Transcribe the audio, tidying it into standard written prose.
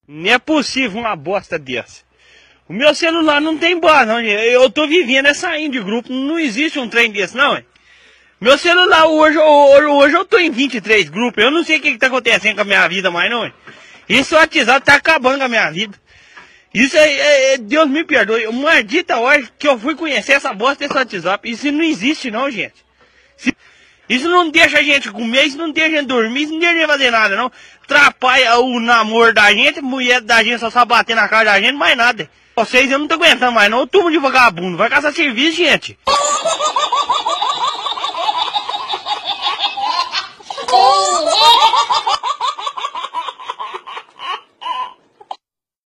Não é possível uma bosta dessa. O meu celular não tem bosta, não, gente. Eu tô vivendo saindo de grupo. Não existe um trem desse, não, hein? Meu celular hoje eu tô em 23 grupos. Eu não sei o que tá acontecendo com a minha vida mais, não, hein? Esse WhatsApp tá acabando com a minha vida. Isso aí, Deus me perdoe. Uma maldita hora que eu fui conhecer essa bosta desse WhatsApp. Isso não existe, não, gente. Isso não deixa a gente comer, isso não deixa a gente dormir, isso não deixa a gente fazer nada, não. Atrapalha o namoro da gente, mulher da gente só sabe bater na cara da gente, mais nada. Vocês eu não tô aguentando mais, não. Turma de vagabundo, vai caçar serviço, gente.